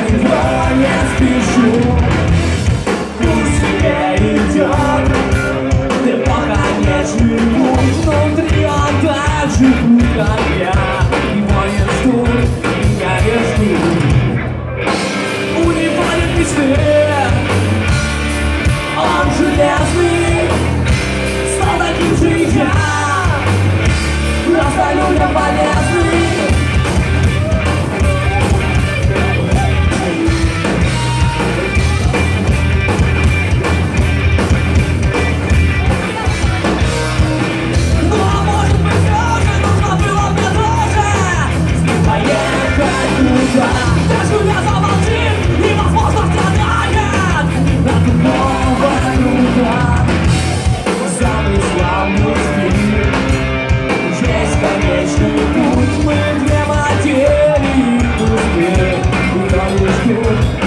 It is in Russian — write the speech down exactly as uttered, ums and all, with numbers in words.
никуда не спешу. Пусть себе идет бесконечный путь. Внутри он так же путь, как я. Его не ждут, меня не ждут. У него нет мечты, он железный, стал таким же и я. Просто людям полезный. Ну а может быть все же нужно было мне тоже с ним поехать туда. Даже меня замолчит и возможно страдает от другого труда. Самый славный стиль, бесконечный путь. Мы две материи, куда не ждут.